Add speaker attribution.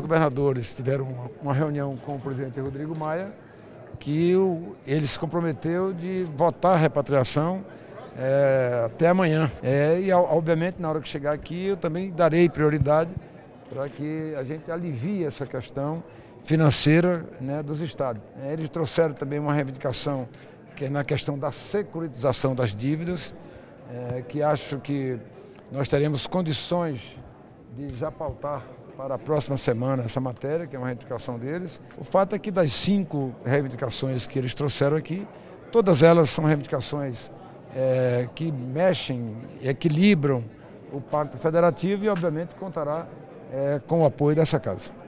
Speaker 1: governadores tiveram uma reunião com o presidente Rodrigo Maia, que ele se comprometeu de votar a repatriação até amanhã. E, obviamente, na hora que chegar aqui, eu também darei prioridade para que a gente alivie essa questão financeira, né, dos estados. Eles trouxeram também uma reivindicação que é na questão da securitização das dívidas, que acho que nós teremos condições de já pautar para a próxima semana essa matéria, que é uma reivindicação deles. O fato é que das 5 reivindicações que eles trouxeram aqui, todas elas são reivindicações que mexem e equilibram o Pacto Federativo e, obviamente, contará com o apoio dessa casa.